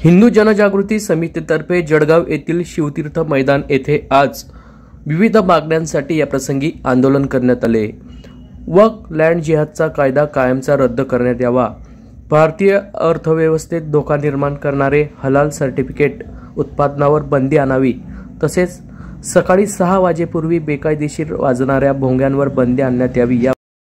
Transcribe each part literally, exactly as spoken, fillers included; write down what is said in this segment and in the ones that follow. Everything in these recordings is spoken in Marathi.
हिंदू जनजागृती समितीतर्फे जळगाव येथील शिवतीर्थ मैदान येथे आज विविध मागण्यांसाठी या प्रसंगी आंदोलन करण्यात आले। वक्फ लँड जिहादचा कायदा कायमचा रद्द करण्यात यावा, भारतीय अर्थव्यवस्थेत धोका निर्माण करणारे हलाल सर्टिफिकेट उत्पादनावर बंदी आणावी, तसेच सकाळी सहा वाजेपूर्वी बेकायदेशीर वाजणाऱ्या भोंग्यांवर बंदी आणण्यात यावी। या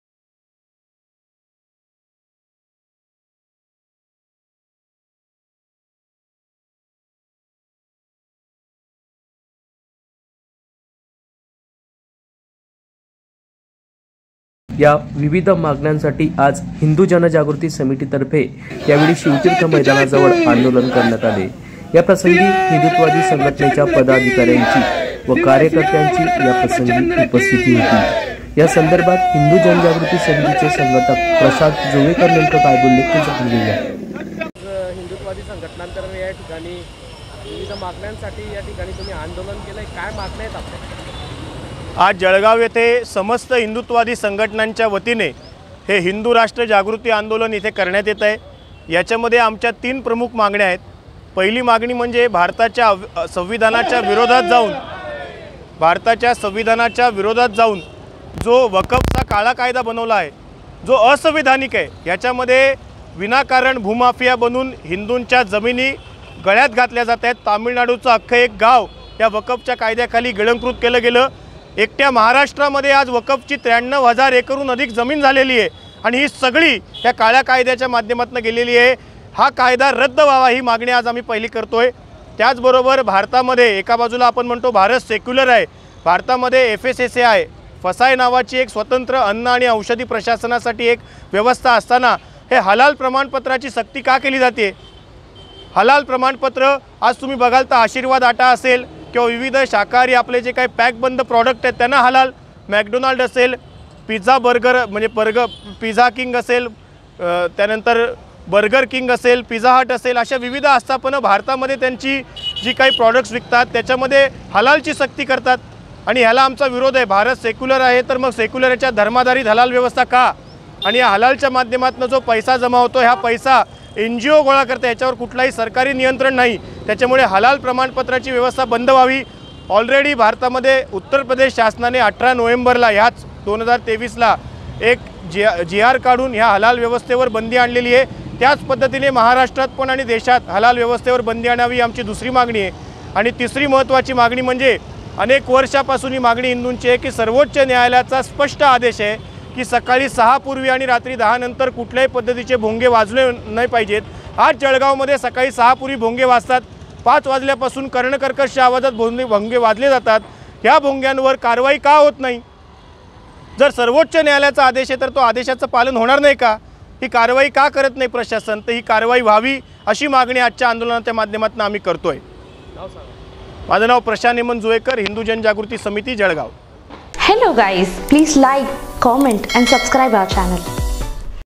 या विविध मागण्यांसाठी आज हिंदू जनजागृती समितीतर्फे यावेळी शिवतीर्थ मैदानाजवळ आंदोलन करण्यात आले। या प्रसंगी हिंदुत्ववादी संघटनेच्या पदाधिकाऱ्यांची व कार्यकर्त्यांची या प्रसंगी उपस्थिती होती। या संदर्भात हिंदू जनजागृती समितीचे संघटक प्रसाद जोवेकर नेमकं काय बोलले ते जाणून घेऊया। हिंदुत्ववादी संघटनांतर्फे या ठिकाणी विविध मागण्यांसाठी या ठिकाणी तुम्ही आंदोलन केलंय, काय मागण्या आहेत आपल्या? आज जळगाव येथे समस्त हिंदुत्ववादी संघटनांच्या वतीने हे हिंदू राष्ट्र जागृती आंदोलन इथे करण्यात येत आहे। याच्यामध्ये आमच्या तीन प्रमुख मागण्या आहेत। पहिली मागणी म्हणजे भारताच्या संविधानाच्या विरोधात जाऊन भारताच्या संविधानाच्या विरोधात जाऊन जो वक्फचा काळा कायदा बनवला आहे, जो असंविधानिक आहे, याच्यामध्ये विनाकारण भूमाफिया बनून हिंदूंच्या जमिनी गळ्यात घातल्या जात आहेत। तामिळनाडूचं अख्खं एक गाव या वक्फच्या कायद्याखाली गिळंकृत केलं गेलं। एकट्या महाराष्ट्रामध्ये आज वक्फची त्र्याण्णव हजार एकरहून अधिक जमीन झालेली आहे आणि ही सगळी या काळ्या कायद्याच्या माध्यमातून गेलेली आहे। हा कायदा रद्द व्हावा ही मागणी आज आम्ही पहिली करतोय। त्याचबरोबर भारतामध्ये एका बाजूला आपण म्हणतो भारत सेक्युलर आहे, भारतामध्ये F S S A I फसाय नावाची एक स्वतंत्र अन्न आणि औषधी प्रशासनासाठी एक व्यवस्था असताना हे हलाल प्रमाणपत्राची सक्ती का केली जाते? हलाल प्रमाणपत्र आज तुम्ही बघाल तर आशीर्वाद आटा असेल किंवा विविध शाकाहारी आपले जे काही पॅकबंद प्रॉडक्ट आहेत त्यांना हलाल, मॅकडोनाल्ड असेल, पिझ्झा बर्गर म्हणजे बर्गर पिझ्झा किंग असेल, त्यानंतर बर्गर किंग असेल, पिझ्झा हट असेल, अशा विविध आस्थापनं भारतामध्ये त्यांची जी काही प्रॉडक्ट्स विकतात त्याच्यामध्ये हलालची सक्ती करतात आणि ह्याला आमचा विरोध आहे। भारत सेक्युलर आहे तर मग सेक्युलरच्या धर्माधारित हलाल व्यवस्था का? आणि या हलालच्या माध्यमातून जो पैसा जमा होतो हा पैसा एन जी ओ गोळा करते, याच्यावर कुठलाही सरकारी नियंत्रण नाही। त्याच्यामुळे हलाल प्रमाणपत्राची व्यवस्था बंद व्हावी। ऑलरेडी भारतामध्ये उत्तर प्रदेश शासनाने अठरा नोव्हेंबरला ह्याच दोन हजार तेवीसला एक जी जी आर काढून ह्या हलाल व्यवस्थेवर बंदी आणलेली आहे। त्याच पद्धतीने महाराष्ट्रात पण आणि देशात हलाल व्यवस्थेवर बंदी आणावी आमची दुसरी मागणी आहे। आणि तिसरी महत्त्वाची मागणी म्हणजे अनेक वर्षापासून ही मागणी हिंदूंची आहे की सर्वोच्च न्यायालयाचा स्पष्ट आदेश आहे की सकाळी सहा पूर्वी आणि रात्री दहा नंतर कुठल्याही पद्धतीचे भोंगे वाजले नाही पाहिजेत। आज जळगावमध्ये सकाळी सहा पूर्वी भोंगे वाजतात, पाच वाजल्यापासून कर्णकर्कश आवाजात भोंगे भोंगे वाजले जातात। ह्या भोंग्यांवर कारवाई का होत नाही? जर सर्वोच्च न्यायालयाचा आदेश आहे तर तो आदेशाचं पालन होणार नाही का? ही कारवाई का करत नाही प्रशासन? तर ही कारवाई व्हावी अशी मागणी आजच्या आंदोलनाच्या माध्यमातून आम्ही करतोय। माझं नाव प्रशांत हेमंत जोवेकर, हिंदू जनजागृती समिती Jalgaon. Hello guys, please like, comment and subscribe our channel.